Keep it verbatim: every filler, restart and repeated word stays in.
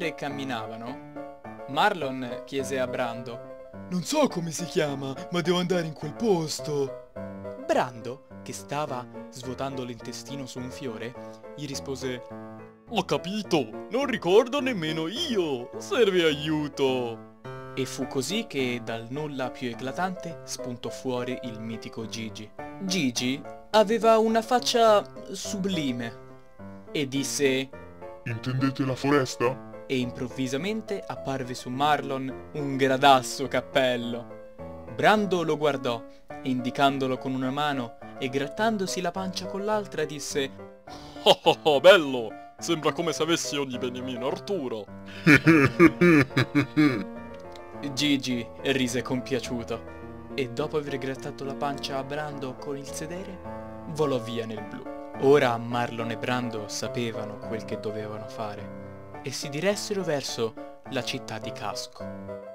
Mentre camminavano, Marlon chiese a Brando: Non so come si chiama, ma devo andare in quel posto. Brando, che stava svuotando l'intestino su un fiore, gli rispose: Ho capito, non ricordo nemmeno io, serve aiuto. E fu così che dal nulla più eclatante spuntò fuori il mitico Gigi. Gigi aveva una faccia sublime e disse: Intendete la foresta? E improvvisamente apparve su Marlon un gradasso cappello. Brando lo guardò e indicandolo con una mano e grattandosi la pancia con l'altra disse: Oh oh oh, bello, sembra come se avessi ogni beniamino Arturo. Gigi rise compiaciuto e dopo aver grattato la pancia a Brando con il sedere, volò via nel blu. Ora Marlon e Brando sapevano quel che dovevano fare e si diressero verso la città di Casco.